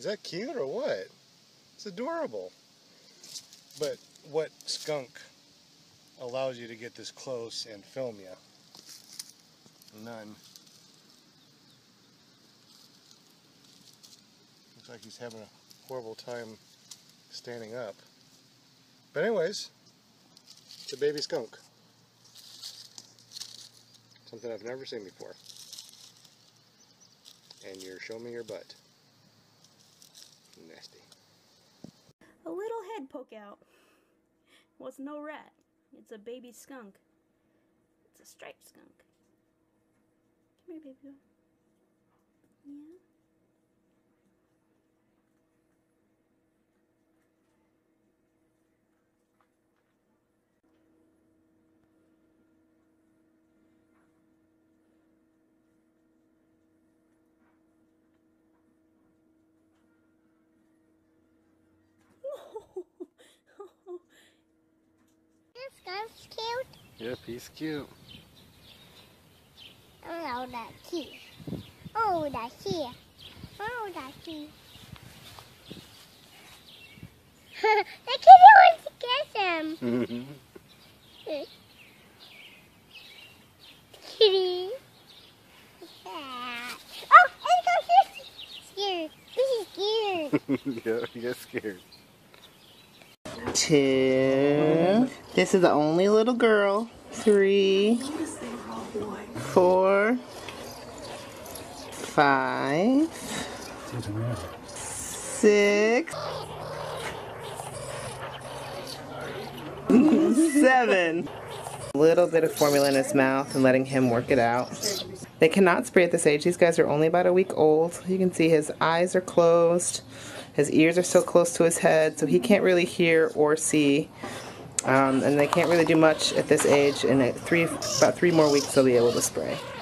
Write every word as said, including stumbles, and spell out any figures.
Is that cute or what? It's adorable. But what skunk allows you to get this close and film you? None. Looks like he's having a horrible time standing up. But anyways, it's a baby skunk. Something I've never seen before. And you're showing me your butt. Nasty. A little head poke out. Well, it's no rat. It's a baby skunk. It's a striped skunk. Come here, baby girl. Yeah? Skunk's cute. Yep, he's cute. Oh, that's cute. Oh, that's cute. Oh, that's cute. The kitty wants to kiss him. Mm-hmm. Kitty. Yeah. Oh, it's so scared. This is scared. Yeah, he gets scared. Two. This is the only little girl. Three. Four. Five. Six. Seven. A little bit of formula in his mouth and letting him work it out. They cannot spray at this age. These guys are only about a week old. You can see his eyes are closed. His ears are still close to his head, so he can't really hear or see. Um, and they can't really do much at this age. And at three, about three more weeks, they'll be able to spray.